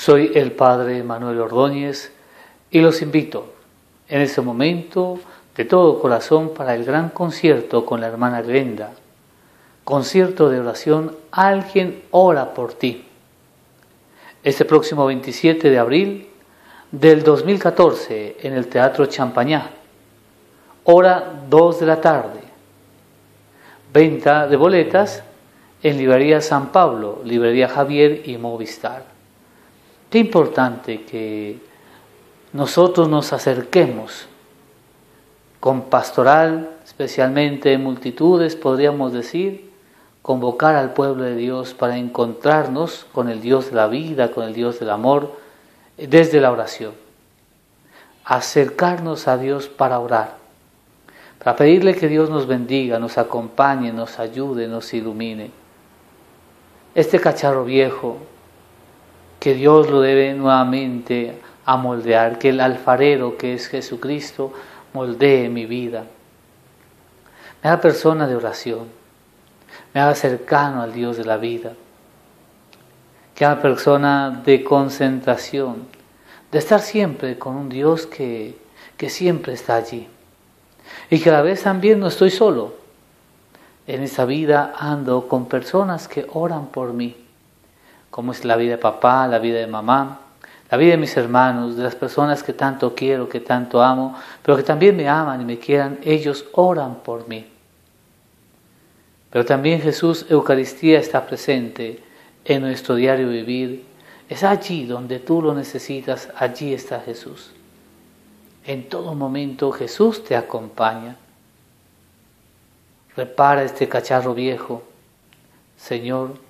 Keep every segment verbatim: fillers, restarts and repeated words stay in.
Soy el Padre Manuel Ordóñez y los invito en este momento de todo corazón para el gran concierto con la hermana Glenda. Concierto de oración Alguien ora por ti. Este próximo veintisiete de abril del dos mil catorce en el Teatro Champañá. Hora dos de la tarde. Venta de boletas en Librería San Pablo, Librería Javier y Movistar. Qué importante que nosotros nos acerquemos con pastoral, especialmente en multitudes, podríamos decir, convocar al pueblo de Dios para encontrarnos con el Dios de la vida, con el Dios del amor, desde la oración. Acercarnos a Dios para orar, para pedirle que Dios nos bendiga, nos acompañe, nos ayude, nos ilumine. Este cacharro viejo, que Dios lo debe nuevamente a moldear, que el alfarero que es Jesucristo moldee mi vida. Me haga persona de oración, me haga cercano al Dios de la vida, que haga persona de concentración, de estar siempre con un Dios que, que siempre está allí. Y que a la vez también no estoy solo. En esta vida ando con personas que oran por mí, como es la vida de papá, la vida de mamá, la vida de mis hermanos, de las personas que tanto quiero, que tanto amo, pero que también me aman y me quieran, ellos oran por mí. Pero también Jesús, Eucaristía, está presente en nuestro diario vivir. Es allí donde tú lo necesitas, allí está Jesús. En todo momento Jesús te acompaña. Repara este cacharro viejo, Señor,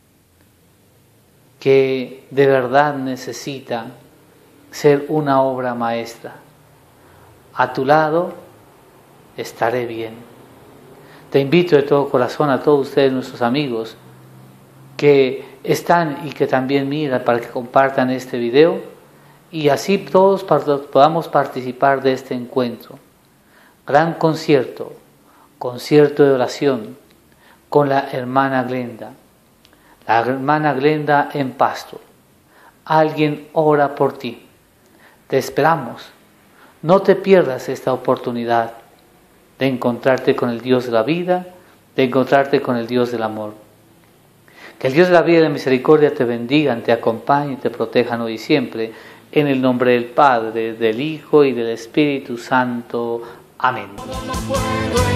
que de verdad necesita ser una obra maestra. A tu lado estaré bien. Te invito de todo corazón a todos ustedes, nuestros amigos, que están y que también miran, para que compartan este video y así todos podamos participar de este encuentro. Gran concierto, concierto de oración con la hermana Glenda. La hermana Glenda en Pasto. Alguien ora por ti. Te esperamos. No te pierdas esta oportunidad de encontrarte con el Dios de la vida, de encontrarte con el Dios del amor. Que el Dios de la vida y de la misericordia te bendigan, te acompañen y te protejan hoy y siempre. En el nombre del Padre, del Hijo y del Espíritu Santo. Amén.